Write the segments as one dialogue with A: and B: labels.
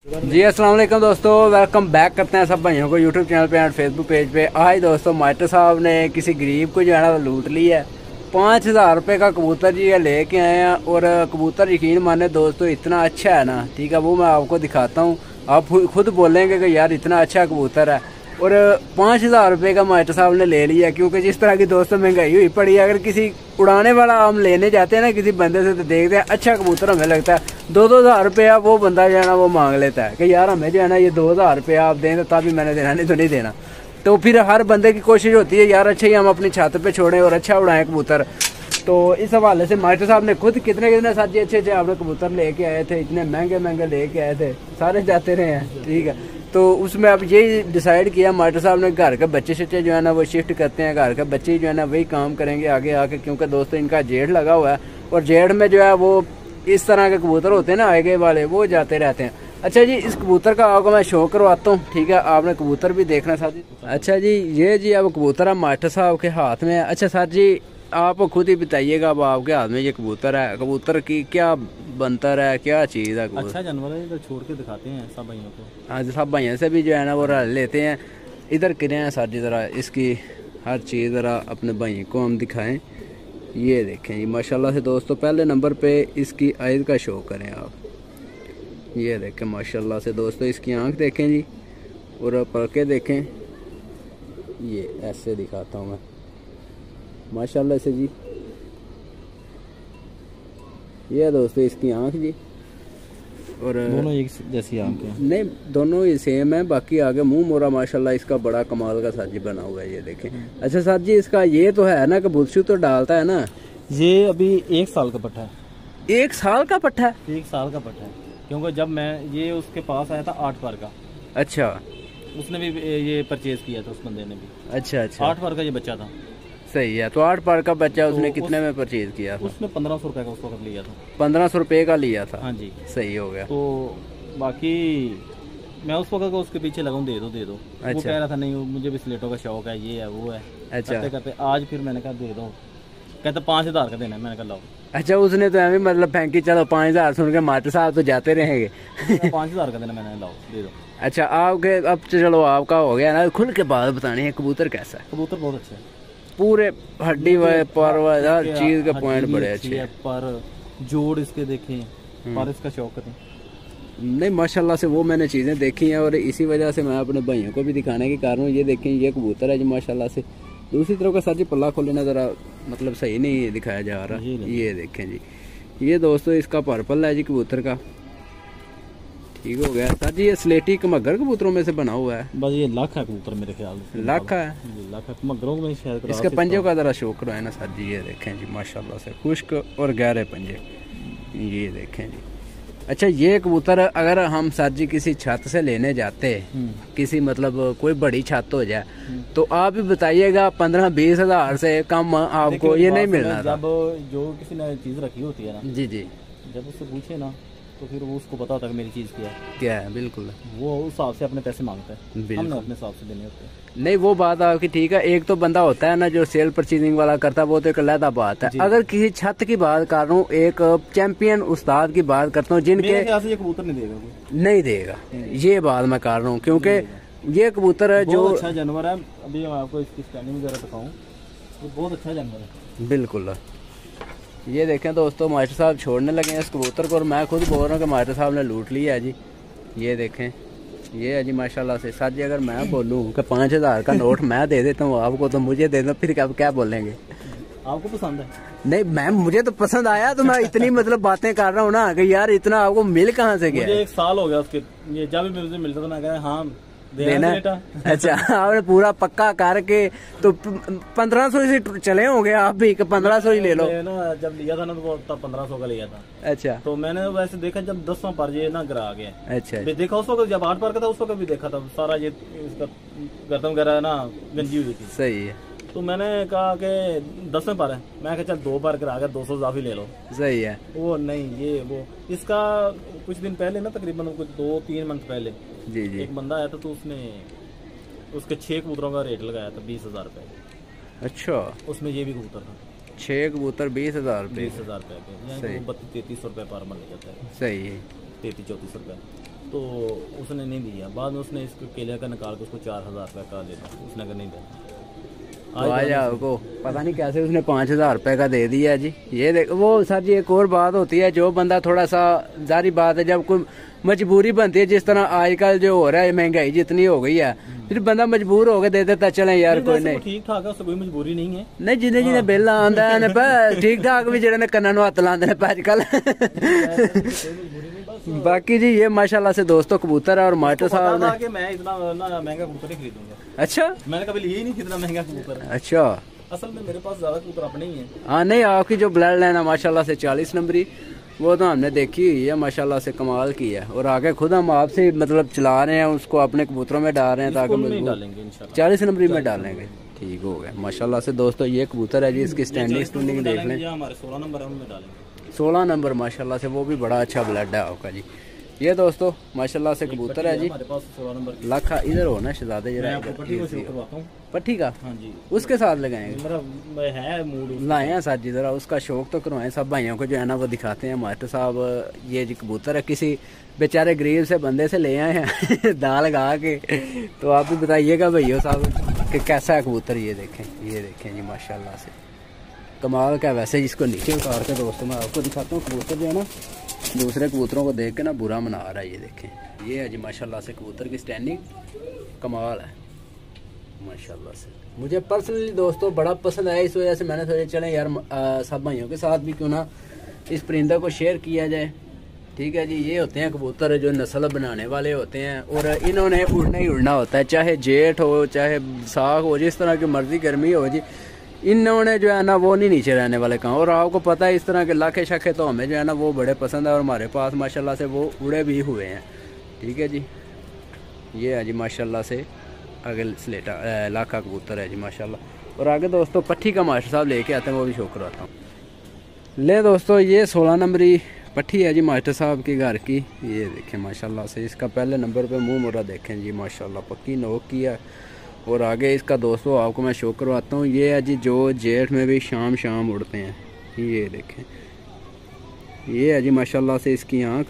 A: जी अस्सलाम वालेकुम दोस्तों, वेलकम बैक करते हैं सब भाइयों को यूट्यूब चैनल पे एंड फेसबुक पेज पे। आज दोस्तों मास्टर साहब ने किसी गरीब को जो है ना लूट लिया है। 5,000 रुपये का कबूतर जी है लेके आए हैं और कबूतर यकीन माने दोस्तों इतना अच्छा है ना, ठीक है, वो मैं आपको दिखाता हूँ। आप खुद बोलेंगे कि यार इतना अच्छा कबूतर है। और 5,000 रुपये का मास्टर साहब ने ले लिया, क्योंकि जिस तरह की दोस्तों महंगाई हुई पड़ी है। अगर किसी उड़ाने वाला हम लेने जाते हैं ना किसी बंदे से, तो देखते हैं अच्छा कबूतर हमें लगता है 2-2 हज़ार रुपया वो बंदा जो है ना वो मांग लेता है कि यार हमें जो है ना ये 2,000 रुपया आप दें तो तभी मैंने देना, नहीं तो नहीं देना। तो फिर हर बंदे की कोशिश होती है यार अच्छा ही हम अपनी छत पे छोड़ें और अच्छा उड़ाएं कबूतर। तो इस हवाले से मास्टर साहब ने खुद कितने साथी अच्छे आपने कबूतर लेके आए थे, इतने महंगे लेके आए थे, सारे जाते रहे हैं, ठीक है। तो उसमें अब यही डिसाइड किया मास्टर साहब ने, घर के बच्चे शच्चे जो है ना वो शिफ्ट करते हैं, घर के बच्चे जो है ना वही काम करेंगे आगे आके, क्योंकि दोस्तों इनका जेठ लगा हुआ है और जेठ में जो है वो इस तरह के कबूतर होते हैं ना आगे वाले, वो जाते रहते हैं। अच्छा जी, इस कबूतर का आपको मैं शो करवाता हूँ, ठीक है, आपने कबूतर भी देखना साथी। अच्छा जी, ये जी अब कबूतर अब मास्टर साहब के हाथ में है। अच्छा सर जी, आप खुद ही बताइएगा, अब आपके हाथ में ये कबूतर है, कबूतर की क्या बनतर है, क्या चीज़ है?
B: अच्छा जानवर है, इधर छोड़ के दिखाते हैं सब भाइयों को।
A: हाँ, सब भाइयों से भी जो है ना वो रल लेते हैं। इधर गिरे हैं सर जी, ज़रा इसकी हर चीज़ ज़रा अपने भाई को हम दिखाएं। ये देखें जी माशाल्लाह से दोस्तों, पहले नंबर पे इसकी आयत का शो करें आप। ये देखें माशाल्लाह से दोस्तों, इसकी आँख देखें जी और पलके देखें। ये ऐसे दिखाता हूँ मैं माशाल्लाह से जी। ये दोस्तों इसकी आँख जी, और
B: दोनों एक जैसी आँख है?
A: नहीं, दोनों ही सेम है, बाकी आगे मुंह मोरा माशाल्लाह इसका बड़ा कमाल का साजी बना हुआ है, ये देखें। अच्छा साथ जी, इसका ये तो है ना कि बुलशू तो डालता है ना?
B: ये अभी 1 साल का पट्टा है।
A: 1 साल का पट्टा है?
B: 1 साल का पट्टा है, क्योंकि जब मैं ये उसके पास आया था 8 पर का।
A: अच्छा,
B: उसने भी ये परचेज किया था, उस बंदे ने भी।
A: अच्छा अच्छा,
B: 8 पर का ये बच्चा था।
A: सही है। तो 8 पर का बच्चा उसने कितने में परचेज किया था?
B: उसने 1,500 रुपये का उस वक्त लिया था।
A: 1,500 रुपये का लिया था?
B: हाँ जी,
A: सही हो गया।
B: तो बाकी मैं उस वक्त को उसके पीछे लगाऊं, दे दो दे दो।
A: अच्छा।
B: वो कह रहा था नहीं मुझे भी स्लेटों का शौक है, ये है वो है।
A: अच्छा,
B: करते करते आज फिर मैंने कहा दे दो, कहता 5,000 का देना है। मैंने कहा लाओ।
A: अच्छा, उसने तो हमें मतलब फेंकी, चलो 5,000 सुन के मास्टर साहब तो जाते रहेंगे।
B: 5,000 का देना, मैंने लाओ दे दो।
A: अच्छा, आपके अब चलो आपका हो गया ना, खुल के बात बतानी है, कबूतर कैसा है?
B: कबूतर बहुत अच्छा है,
A: पूरे हड्डी पर हर चीज के पॉइंट बड़े अच्छे हैं।
B: पर जोड़ इसके देखें, पर इसका शौक करें।
A: नहीं माशाल्लाह से वो मैंने चीज़ें देखी हैं और इसी वजह से मैं अपने भाइयों को भी दिखाने के कारण ये देखें, ये कबूतर है जी माशाल्लाह से। दूसरी तरफ का सर जी पल्ला खोलना ज़रा मतलब सही नहीं दिखाया जा रहा। ये देखें जी, ये दोस्तों इसका पर्पल है जी कबूतर का, ठीक हो गया सर जी। ये स्लेटी कमगर कबूतरों में से बना हुआ है?
B: बस ये लाख है कबूतर मेरे ख्याल से।
A: लाख है?
B: लाख है कमगरों में शायद।
A: इसके पंजों का ज़रा शो करो है ना सर जी, ये देखें जी माशाल्लाह से खुश्क और गहरे पंजे, ये देखें जी। अच्छा, ये कबूतर अगर हम सर जी किसी छत से लेने जाते, किसी मतलब कोई बड़ी छत हो जाए, तो आप भी बताइएगा 15-20 हज़ार से कम आपको ये नहीं मिलना।
B: जब जो किसी ने चीज़ रखी होती है ना,
A: जी जी,
B: जब उससे पूछे ना तो फिर वो उसको पता होता है कि मेरी चीज़ क्या है। बिल्कुल, वो उस हिसाब से अपने पैसे मांगता है, हमने अपने हिसाब से देने होते हैं।
A: नहीं वो बात आपकी ठीक है। एक तो बंदा होता है ना जो सेल परचेजिंग वाला करता है, वो तो एक अलग बात है। अगर किसी छत की बात कर रहा हूँ, एक चैंपियन उस्ताद की बात करता हूँ, जिनके
B: ये कबूतर नहीं देगा,
A: नहीं देगा, ये बात मैं कर रहा हूँ, क्योंकि ये कबूतर है जो
B: अच्छा जानवर है। अभी मैं आपको इसकी स्टैंडिंग वगैरह दिखाऊं, तो बहुत अच्छा जानवर है।
A: बिल्कुल, ये देखें दोस्तों मास्टर साहब छोड़ने लगे हैं इस कबूतर को, और मैं खुद बोल रहा हूँ कि मास्टर साहब ने लूट लिया है जी। ये देखें, ये है जी माशाल्लाह से। सर जी अगर मैं बोलूँ कि 5,000 का नोट मैं दे देता हूँ आपको, तो मुझे दे दो, फिर क्या बोलेंगे?
B: आपको पसंद है?
A: नहीं मैम, मुझे तो पसंद आया, तो मैं इतनी मतलब बातें कर रहा हूँ ना कि यार इतना आपको मिल कहाँ से गया?
B: मुझे 1 साल हो गया उसके, ये जब भी मुझे मिलता था मैं कहा हाँ
A: देना। अच्छा, आपने पूरा पक्का करके तो 1,500 से चले होंगे आप भी, 1,500 ही ले लो
B: ना। जब लिया था ना तो तब 1,500 का लिया था।
A: अच्छा,
B: तो मैंने वैसे देखा जब 10वां पर ये ना गिरा गया।
A: अच्छा,
B: देखा उस वक्त जब 8 पर का था, उस वक्त भी देखा था सारा ये इसका गर्दन वगैरह ना गंजी हुई थी।
A: सही है।
B: तो मैंने कहा कि 10वें पर है, मैं कहा चल 2 पर गिरा गया, 200 इजाफी ले लो।
A: सही है।
B: वो नहीं, ये वो इसका कुछ दिन पहले ना, तकरीबन कुछ 2-3 मंथ पहले
A: जी जी, एक
B: बंदा आया था, तो उसने उसके 6 कबूतरों का रेट लगाया था 20,000 रुपये।
A: अच्छा,
B: उसमें ये भी कबूतर था।
A: 6 कबूतर 20,000 रुपये?
B: 20,000 रुपये, 32-33 रुपये पर मन ले जाता है।
A: सही है।
B: 33-34 रुपये। तो उसने नहीं दिया। बाद में उसने इसको केले का निकाल के उसको 4000 रुपये का देता, उसने अगर नहीं दिया
A: तो आज आपको पता नहीं कैसे उसने 5000 रुपये का दे दिया जी। ये देख वो सर जी एक और बात होती है, जो बंदा थोड़ा सा जारी बात है, जब कोई मजबूरी बनती है, जिस तरह आजकल जो हो रहा है महंगाई जितनी हो गई है, फिर बंदा मजबूर होकर दे देता चले यार कोई नहीं,
B: ठीक ठाक है, उससे कोई मजबूरी नहीं है।
A: नहीं जिन्हें जिन्हें बिल आंदा है ठीक ठाक भी जेड़े ने कन्ना नु हत्थ लांदे ने आजकल। बाकी जी ये माशाल्लाह से दोस्तों कबूतर है और मास्टर साहब ने
B: कि मैं इतना महंगा कबूतर नहीं खरीदूंगा।
A: अच्छा
B: मैंने कभी लिए ही नहीं इतना महंगा कबूतर।
A: अच्छा
B: असल में मेरे पास ज्यादा कबूतर अपने ही है।
A: हाँ नहीं आपकी जो ब्लड लाइन है माशाल्लाह से 40 नंबरी वो तो हमने देखी हुई है, माशाल्लाह से कमाल की है। और आगे खुद हम आपसे मतलब चला रहे हैं, उसको अपने कबूतरों में डाल रहे हैं ताकि 40 नंबरी में डालेंगे। ठीक हो गया माशाल्लाह से दोस्तों। ये कबूतर है जी, इसकी स्टैंडिंग स्टूडिंग देख लें।
B: 16 नंबर है उनमें डालेंगे,
A: 16 नंबर माशाल्लाह से, वो भी बड़ा अच्छा ब्लड है आपका जी। ये दोस्तों माशाल्लाह से कबूतर है जी,
B: हमारे पास 16 नंबर
A: लाखा इधर हो ना शहजादे जरा पट्टी का।
B: हाँ जी
A: उसके साथ लगाएंगे,
B: मेरा है मूड
A: लाए हैं साथ जी, जरा उसका शौक तो करवाएं सब भाइयों को जो है ना वो दिखाते हैं। मास्टर साहब ये जी कबूतर है किसी बेचारे गरीब से बंदे से ले आए हैं दाल लगा के, तो आप भी बताइएगा भैया साहब कि कैसा है कबूतर। ये देखें जी माशाल्लाह से कमाल का। वैसे जिसको नीचे उतार के दोस्तों मैं आपको दिखाता हूँ, कबूतर जो है ना दूसरे कबूतरों को देख के ना बुरा मना रहा है। ये देखें ये है जी माशाल्लाह से कबूतर की स्टैंडिंग कमाल है माशाल्लाह से। मुझे पर्सनली दोस्तों बड़ा पसंद आया, इस वजह से मैंने सोचा चलें यार सब भाइयों के साथ भी क्यों ना इस परिंदा को शेयर किया जाए। ठीक है जी, ये होते हैं कबूतर जो नस्ल बनाने वाले होते हैं और इन्होंने उड़ना ही उड़ना होता है, चाहे जेठ हो चाहे साग हो, जिस तरह की मर्जी गर्मी हो जी, इन्होंने जो है ना वो नहीं नीचे रहने वाले कहाँ। और आपको पता है इस तरह के लाखे शाखे तो हमें जो है ना वो बड़े पसंद है और हमारे पास माशाल्लाह से वो उड़े भी हुए हैं। ठीक है जी, ये है जी माशाल्लाह से आगे स्लेटा लाखा कबूतर है जी माशाल्लाह। और आगे दोस्तों पट्टी का मास्टर साहब लेके आते हैं, वो भी शो करवाता हूँ। ले दोस्तों ये 16 नंबरी पट्टी है जी मास्टर साहब के घर की। ये देखें माशाल्लाह से, इसका पहले नंबर पे मुंह मोड़ा देखें जी माशाल्लाह, पक्की नोक की है। और आगे इसका दोस्तों आपको मैं शो करवाता हूँ, ये है जी जो जेठ में भी शाम शाम उड़ते हैं। ये देखें ये है जी माशाल्लाह से इसकी आँख।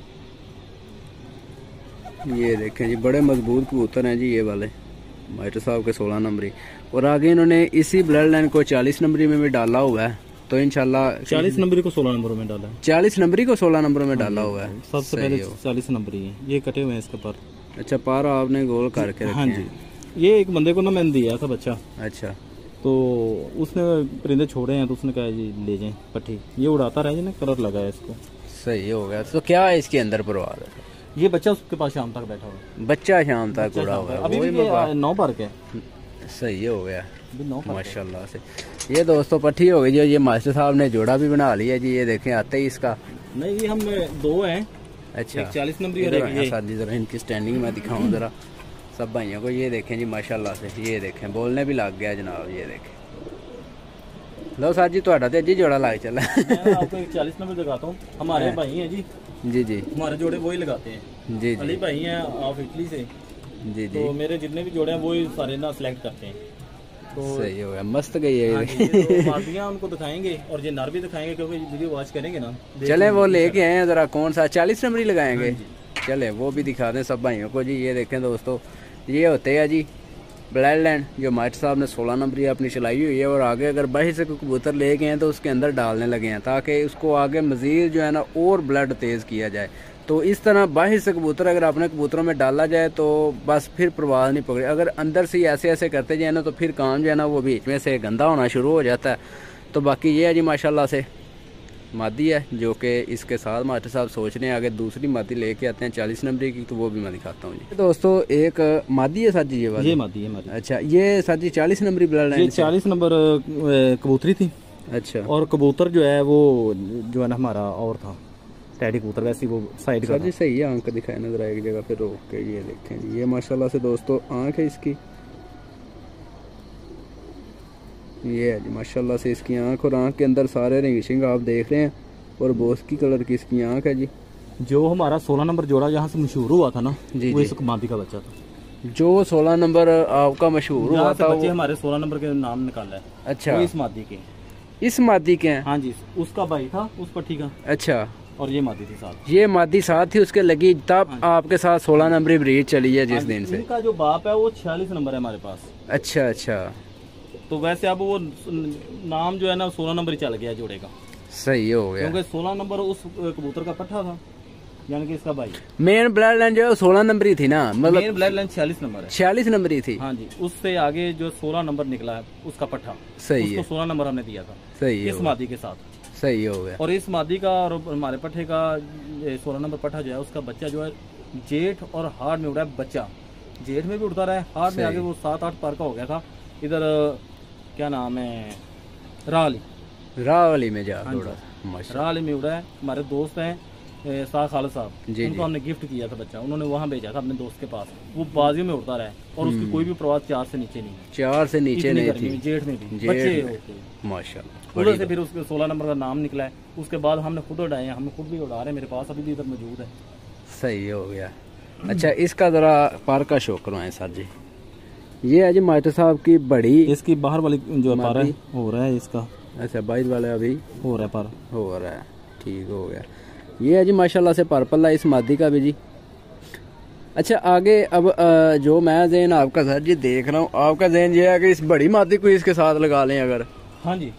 A: ये देखें जी बड़े मजबूत कबूतर हैं जी ये वाले मास्टर साहब के 16 नंबरी। और आगे इन्होंने इसी ब्लड लाइन को 40 नंबरी में भी डाला हुआ है, तो इंशाल्लाह
B: 40 नंबरी को 16 नंबरों में डाला है,
A: 40 नंबरी को 16 नंबरों में डाला हुआ है।
B: सबसे पहले 40 नंबरी है, ये कटे हुए हैं इसके पर।
A: अच्छा पार आपने गोल करके रखे।
B: हाँ जी, ये एक बंदे को ना मैंने दिया था बच्चा।
A: अच्छा,
B: तो उसने परिंदे छोड़े हैं तो उसने कहा जी ले जाएं पट्टी, ये उड़ाता रहे जी ना, कलर लगा है इसको।
A: सही हो गया। तो क्या है इसके अंदर परवाह है?
B: ये बच्चा उसके पास शाम तक बैठा हुआ,
A: बच्चा शाम तक उड़ा हुआ है,
B: अभी भी 9 पर के।
A: सही हो गया माशाल्लाह से। ये दोस्तों पट्टी हो गई जी, ये मास्टर साहब ने जोड़ा भी बना लिया जी। ये देखें आते ही इसका,
B: नहीं ये हम 2 हैं। अच्छा 40 नंबरी और एक
A: ये जरा इनकी स्टैंडिंग मैं दिखाऊं जरा सब भाइयों को। ये देखें जी माशाल्लाह से, ये देखें बोलने भी लग गया जनाब। ये देखें लो सर जी थोड़ा तो जी जोड़ा लग चला।
B: आपको एक 40 नंबर दिखाता हूँ, हमारे भाई हैं जी। जी जी हमारे जोड़े वही लगाते हैं जी। अली भाई हैं आप इटली से जी। तो मेरे जितने भी जोड़े हैं वही सारे ना सिलेक्ट करते हैं। तो सही हो गया, मस्त गई है। तो मादियाँ उनको दिखाएंगे और ये नर भी दिखाएंगे, क्योंकि वीडियो वॉच करेंगे ना।
A: चले वो लेके आए हैं जरा, कौन सा 40 नंबरी लगाएंगे? चले वो भी दिखा दें सब भाइयों को जी। ये देखें दोस्तों ये होते हैं जी ब्लड लाइन जो मास्टर साहब ने 16 नंबरी अपनी चलाई हुई है। और आगे अगर बाहर से कबूतर ले गए हैं तो उसके अंदर डालने लगे हैं ताकि उसको आगे मज़ीद जो है ना और ब्लड तेज़ किया जाए। तो इस तरह बाहर से कबूतर अगर अपने कबूतरों में डाला जाए तो बस फिर प्रवाह नहीं पकड़े। अगर अंदर से ऐसे ऐसे करते जाए ना तो फिर काम जो है ना वो बीच में से गंदा होना शुरू हो जाता है। तो बाकी ये है जी माशाल्लाह से मादी है जो कि इसके साथ मास्टर साहब सोच रहे हैं आगे दूसरी मादी लेके आते हैं 40 नंबर की, तो वो भी मैं दिखाता हूँ जी। दोस्तों एक मादी है साजी ये वाली, ये मादी है। अच्छा ये साजी 40 नंबरी ब्लड लाइन,
B: 40 नंबर कबूतरी थी।
A: अच्छा और
B: कबूतर जो है वो जो है ना हमारा और था टैडी कबूतर, वैसे वो साइड का।
A: सही है, आंख दिखाए नजर एक जगह पे रोक के। ये देखें जी ये माशाल्लाह से दोस्तों आंख है इसकी। ये है जी माशाल्लाह से इसकी आंख, और आंख के अंदर सारे रिंग आप देख रहे हैं। और बोस की कलर की इसकी आंख है जी।
B: जो हमारा 16 नंबर जोड़ा जहाँ से मशहूर हुआ था ना जी, वो इस मादी का बच्चा था।
A: जो 16 नंबर आपका मशहूर हुआ था
B: बच्चे हमारे 16 नंबर के नाम निकाला है। अच्छा इस मादी के,
A: इस मादी के हैं?
B: हाँ जी, उसका भाई था उस पट्टी का।
A: अच्छा
B: और ये मादी थी साथ।
A: ये मादी साथ थी उसके लगी, तब आपके साथ 16 नंबरी ब्रीड चली है जिस दिन से।
B: इनका जो बाप है वो 46 नंबर है हमारे पास।
A: अच्छा अच्छा।
B: तो वैसे अब वो नाम जो है ना 16 नंबर ही चल गया जोड़े का।
A: सही हो गया,
B: क्योंकि 16 नंबर उस कबूतर का पट्ठा था, यानी कि इसका भाई।
A: मेन ब्लड लाइन जो है 16 नंबरी थी ना, मतलब
B: मेन ब्लड लाइन 46 नंबर है।
A: 46 नंबरी थी।
B: हाँ जी, उससे आगे जो 16 नंबर निकला है उसका पट्ठा।
A: सही
B: उसको
A: है,
B: 16 नंबर हमने दिया था।
A: सही है,
B: इस मादी के साथ।
A: सही हो गया।
B: और इस मादी का और हमारे पट्ठे का 16 नंबर पट्ठा जो है उसका बच्चा जो है जेठ और हाड़ में उड़ा है बच्चा। जेठ में भी उड़ता रहा है, हाड़ में आगे वो 7-8 पार का हो गया था। इधर क्या नाम है,
A: रावली में जा
B: रावली में उड़ा है। हमारे दोस्त हैं साह खालिद साहब, उनको हमने गिफ्ट किया था बच्चा, उन्होंने वहाँ भेजा था अपने दोस्त के पास। वो बाजियों में उड़ता रहा है और उसकी कोई भी प्रवास 4 से नीचे नहीं है।
A: 4 से नीचे नहीं थी।
B: जेठ में भी बच्चे
A: माशाल्लाह।
B: उधर से फिर उसके 16 नंबर का नाम निकला है। उसके बाद हमने खुद उड़ाए हैं, हम खुद भी उड़ा रहे हैं, मेरे पास अभी भी इधर मौजूद है।
A: सही हो गया। अच्छा, इसका जरा पर का शो करवाएं सर जी। ये है जी मास्टर साहब की बड़ी,
B: इसकी बाहर वाली जो पर है हो रहा है इसका।
A: अच्छा, बाहर वाले अभी
B: हो रहा है, पर
A: हो रहा है, ठीक हो गया। ये है जी माशाल्लाह से पर्पल है इस मादी का भी जी। अच्छा, आगे अब जो मैं ज़हन आपका सर जी देख रहा हूँ, आपका ज़हन ये है कि इस बड़ी मादी को इसके साथ लगा लें अगर।
B: हाँ जी,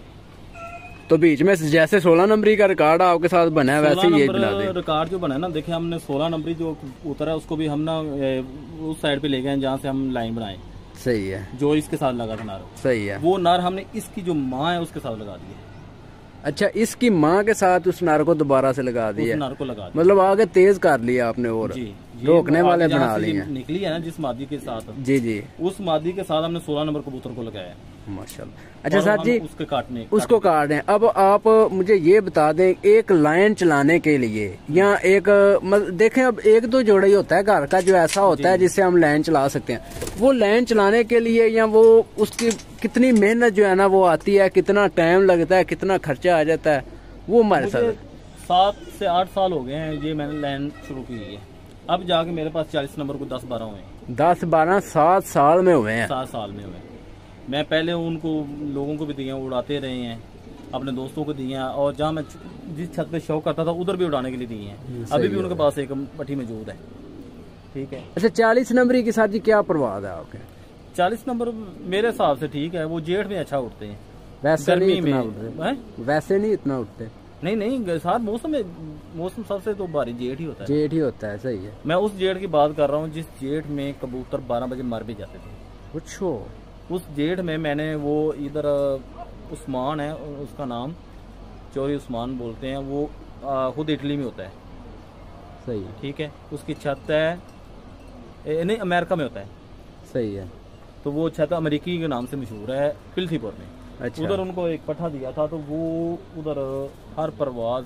A: तो बीच में जैसे 16 नंबरी का रिकॉर्ड आपके साथ बना है वैसे ये बना दें।
B: रिकॉर्ड जो बना है ना, देखिए हमने 16 नंबरी जो उतरा है उसको भी हम ना उस साइड पे ले गए जहाँ से हम लाइन बनाए।
A: सही है,
B: जो इसके साथ लगा था नार।
A: सही है,
B: वो नार हमने इसकी जो माँ है उसके साथ लगा दी है।
A: अच्छा, इसकी माँ के साथ उस नार को दोबारा से लगा दिया,
B: नार को लगा दिया,
A: मतलब आगे तेज कर लिया आपने और
B: जी,
A: रोकने वाले बना लिए।
B: निकली है ना जिस मादी के साथ,
A: जी जी,
B: उस मादी के साथ हमने 16 नंबर कबूतर को लगाया।
A: माशाल्लाह। अच्छा सर जी,
B: उसको
A: काट रहे हैं। अब आप मुझे ये बता दें, एक लाइन चलाने के लिए या एक देखें, अब एक दो जोड़ा ही होता है घर का जो ऐसा होता है जिससे हम लाइन चला सकते हैं। वो लाइन चलाने के लिए या वो उसकी कितनी मेहनत जो है ना वो आती है, कितना टाइम लगता है, कितना खर्चा आ जाता है, वो हमारे साथ
B: 7 से 8 साल हो गए हैं ये मैंने लाइन शुरू की है। अब जाके मेरे पास 40 नंबर को 10-12 हुए हैं।
A: 10-12 7 साल में हुए हैं।
B: 7 साल में हुए। मैं पहले उनको लोगों को भी दिए, उड़ाते रहे हैं, अपने दोस्तों को दिए हैं, और जहाँ मैं जिस छत पे शौक करता था उधर भी उड़ाने के लिए दिए हैं। अभी भी उनके पास एक पट्टी मौजूद है। ठीक है।
A: अच्छा, 40 नंबरी के साथ जी क्या प्रवाद है आपके?
B: 40 नंबर मेरे हिसाब से ठीक है, वो जेठ में अच्छा उठते हैं,
A: वैसे नहीं इतना उठते, वैसे नहीं इतना उठते।
B: नहीं साथ मौसम सबसे तो भारी जेठ ही होता है।
A: जेठ ही होता है, सही है।
B: मैं उस जेठ की बात कर रहा हूँ जिस जेठ में कबूतर 12 बजे मर भी जाते थे।
A: पूछो,
B: उस जेठ में मैंने वो इधर उस्मान है उसका नाम, चोरी उस्मान बोलते हैं, वो खुद इटली में होता है।
A: सही है,
B: ठीक है। उसकी छत है नहीं अमेरिका में होता है। सही है। तो वो छत अमेरिकी के नाम से मशहूर है, पिल्थीपुर में। अच्छा। उधर उनको एक पट्ठा दिया था, तो वो उधर हर परवाज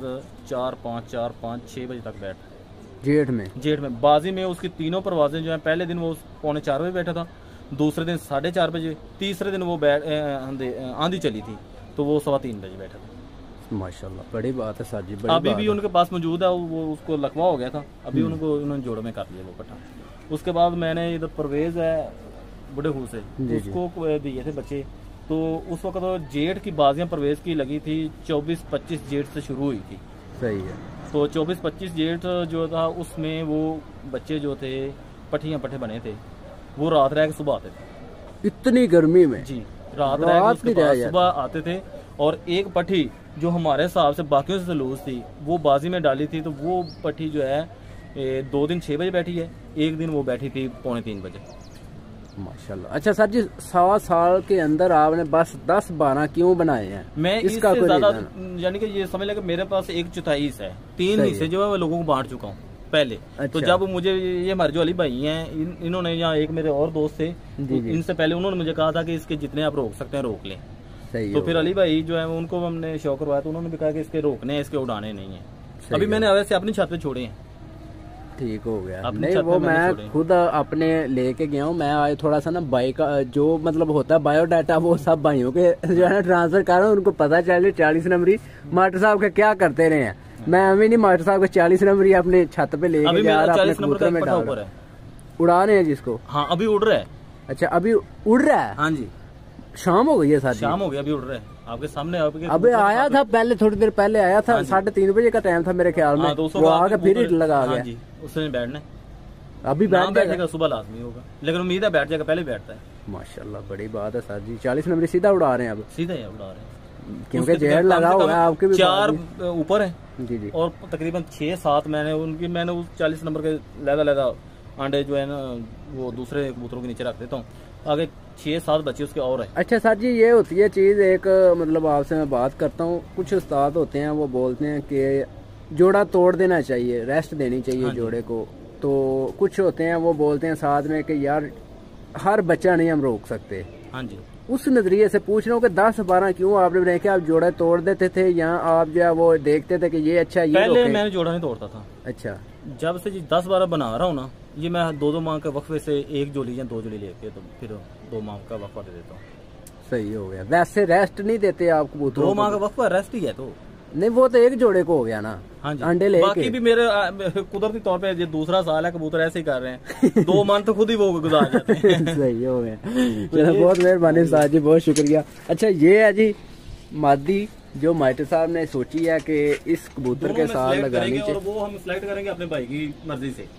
B: 4-5 6 बजे तक बैठ, जेठ में बाजी में उसकी तीनों परवाजें जो है, पहले दिन वो 3:45 बजे बैठा था, दूसरे दिन 4:30 बजे, तीसरे दिन वो आंधी चली थी तो वो 3:15 बजे बैठा था।
A: माशाल्लाह, बड़ी बात है सर जी।
B: अभी भी उनके पास मौजूद है, वो उसको लकवा हो गया था, अभी उन्होंने जोड़ों में कर लिया वो पट्ठा। उसके बाद मैंने इधर परवेज है बूढ़े खूह से, उसको दिए थे बच्चे। तो उस वक्त जेठ की बाजियां परवेज की लगी थी, 24-25 जेठ से शुरू हुई थी। सही है। तो 24-25 जेठ जो था उसमें वो बच्चे जो थे पट्ठे बने थे, वो रात रह के सुबह आते थे। इतनी गर्मी में? जी, रात रह के सुबह आते थे। और एक पट्ठी जो हमारे हिसाब से बाकियों से लूज थी, वो बाजी में डाली थी, तो वो पट्ठी जो है 2 दिन 6 बजे बैठी है, एक दिन वो बैठी थी 2:45 बजे। माशाल्लाह। अच्छा सर जी, 100 साल के अंदर आपने बस 10-12 क्यों बनाए हैं? मैं इसका ज्यादा, यानी कि ये समझ लें मेरे पास 1/4 हिस्सा है, 3 हिस्से जो है मैं लोगों को बांट चुका हूँ पहले। अच्छा। तो जब मुझे ये हमारे जो अली भाई हैं, इन्होंने यहाँ एक मेरे और दोस्त थे, इनसे पहले उन्होंने मुझे कहा था कि इसके जितने आप रोक सकते हैं रोक लें। सही। तो फिर अली भाई जो है उनको हमने शौक करवाया, तो उन्होंने भी कहा कि इसके रोकने हैं, इसके उड़ाने नहीं है। अभी मैंने वैसे अपनी छत पे छोड़े हैं। ठीक हो गया। नहीं, वो मैं खुद अपने लेके गया हूँ। मैं आज थोड़ा सा ना बाइक जो मतलब होता है बायोडाटा, वो सब भाइयों के जो है ट्रांसफर कर रहा हूँ, उनको पता चले 40 नंबरी मास्टर साहब के क्या करते रहे हैं। मैं अभी नहीं मास्टर साहब के 40 नंबरी अपने छत पे लेके जा रहा, अपने कबूतर में डाल रहा, उड़ा रहे हैं जिसको। हाँ, अभी उड़ रहा है। अच्छा, अभी उड़ रहा है। हाँ जी, शाम हो गई है, शाम हो गई, अभी उड़ रहा है। आपके सामने आपके
A: अबे आया था पहले, थोड़ी देर पहले आया था, 3:30 बजे का टाइम था मेरे ख्याल में। तो वो आके फिर ही लगा गया।
B: जी उसने बैठना
A: अभी
B: बैठेगा, सुबह लाजमी होगा, लेकिन उम्मीद है बैठ जाएगा, पहले बैठता है।
A: माशाल्लाह बड़ी बात है सर जी। 40 नंबर सीधा उड़ा रहे हैं अब,
B: सीधा ही उड़ा रहे हैं
A: क्योंकि जेड लगा हुआ है आपके भी
B: 4 ऊपर है
A: जी जी,
B: और तकरीबन 6-7 मैंने उस 40 नंबर के लहदा अंडे जो है ना वो दूसरे कबूतरों के नीचे रख देता हूँ। आगे 6-7 बच्चे उसके और है।
A: अच्छा सर जी, ये होती है चीज़ एक, मतलब आपसे मैं बात करता हूँ, कुछ उस्ताद होते हैं वो बोलते हैं कि जोड़ा तोड़ देना चाहिए, रेस्ट देनी चाहिए जोड़े को। तो कुछ होते हैं वो बोलते हैं साथ में कि यार हर बच्चा नहीं हम रोक सकते।
B: हाँ जी,
A: उस नजरिए से पूछ रहा हूँ कि 10-12 क्यों आपने बनाया, कि आप जोड़ा तोड़ देते थे या आप जो है वो देखते थे कि ये अच्छा ये
B: पहले मैंने जोड़ा नहीं तोड़ता था।
A: अच्छा,
B: जब से 10-12 बना रहा हूँ ना, ये मैं 2-2 माह के वक्फे से 1 जोड़ी या 2 जोड़ी लेके तो फिर 2 माह का वक्फा दे देता हूँ।
A: सही हो गया। वैसे रेस्ट नहीं देते आप कबूतरों
B: 2 माह का वक्फा रेस्ट ही है तो
A: नहीं, वो तो एक जोड़े को हो गया ना।
B: हाँ जी,
A: अंडे लेके
B: बाकी भी मेरे कुदरती तौर पे ये दूसरा साल है, कबूतर ऐसे ही कर रहे हैं 2 मंथ तो खुद ही वो गुजार जाते हैं।
A: सही हो गया। चलो बहुत मेहरबानी साहब जी, बहुत शुक्रिया। अच्छा ये है जी मादी जो माइटर साहब ने सोची है कि इस कबूतर के साथ लगानी चाहिए,
B: और वो हम सिलेक्ट करेंगे अपने भाई की मर्जी से।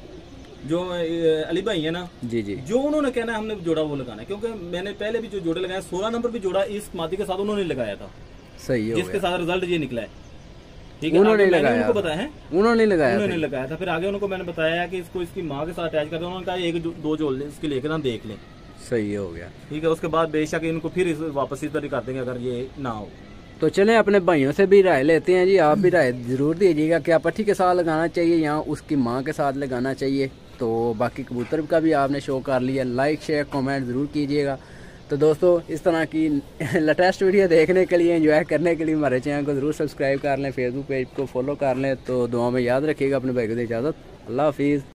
B: जो अली भाई है ना
A: जी जी,
B: जो उन्होंने कहना है हमने जोड़ा वो लगाना है, क्योंकि मैंने पहले भी जो जोड़े लगाए 16 नंबर भी जोड़ा इस मादी के साथ उन्होंने लगाया था।
A: सही हो
B: जिसके साथ रिजल्ट ये निकला है। ठीक है,
A: उन्होंने
B: लगाया, उनको बताया है,
A: उन्होंने
B: लगाया था। फिर आगे उनको मैंने बताया कि इसको इसकी माँ के साथ अटैच कर दो। उन्होंने कहा 1-2 जोड़ लें, इसके लेकर ना देख लें।
A: सही हो गया।
B: ठीक है, उसके बाद बेशक इनको फिर वापस इस तरह कर देंगे अगर ये ना हो
A: तो। चलें अपने भाइयों से भी राय लेते हैं जी, आप भी राय जरूर दीजिएगा क्या पट्टी के साथ लगाना चाहिए या उसकी माँ के साथ लगाना चाहिए। तो बाकी कबूतर का भी आपने शो कर लिया, लाइक शेयर कमेंट ज़रूर कीजिएगा। तो दोस्तों इस तरह की लेटेस्ट वीडियो देखने के लिए, एंजॉय करने के लिए हमारे चैनल को ज़रूर सब्सक्राइब कर लें, फेसबुक पेज को फॉलो कर लें। तो दुआ में याद रखिएगा, अपने भाई को दे इजाज़त, अल्लाह हाफिज़।